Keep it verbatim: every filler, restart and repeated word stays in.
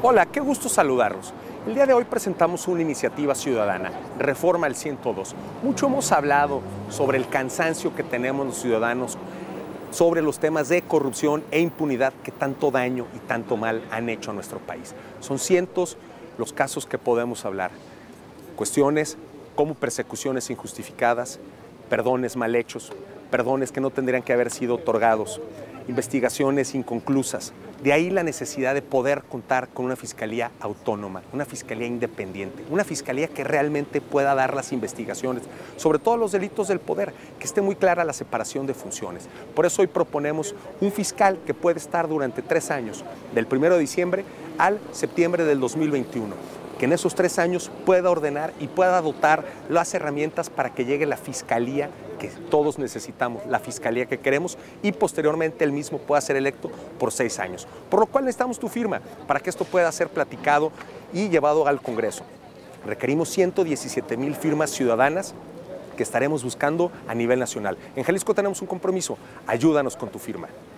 Hola, qué gusto saludarlos. El día de hoy presentamos una iniciativa ciudadana, Reforma al ciento dos. Mucho hemos hablado sobre el cansancio que tenemos los ciudadanos, sobre los temas de corrupción e impunidad que tanto daño y tanto mal han hecho a nuestro país. Son cientos los casos que podemos hablar. Cuestiones como persecuciones injustificadas, perdones mal hechos, perdones que no tendrían que haber sido otorgados, investigaciones inconclusas. De ahí la necesidad de poder contar con una fiscalía autónoma, una fiscalía independiente, una fiscalía que realmente pueda dar las investigaciones, sobre todo los delitos del poder, que esté muy clara la separación de funciones. Por eso hoy proponemos un fiscal que puede estar durante tres años, del primero de diciembre al septiembre del dos mil veintiuno. Que en esos tres años pueda ordenar y pueda dotar las herramientas para que llegue la fiscalía que todos necesitamos, la fiscalía que queremos, y posteriormente él mismo pueda ser electo por seis años. Por lo cual necesitamos tu firma para que esto pueda ser platicado y llevado al Congreso. Requerimos ciento diecisiete mil firmas ciudadanas que estaremos buscando a nivel nacional. En Jalisco tenemos un compromiso, ayúdanos con tu firma.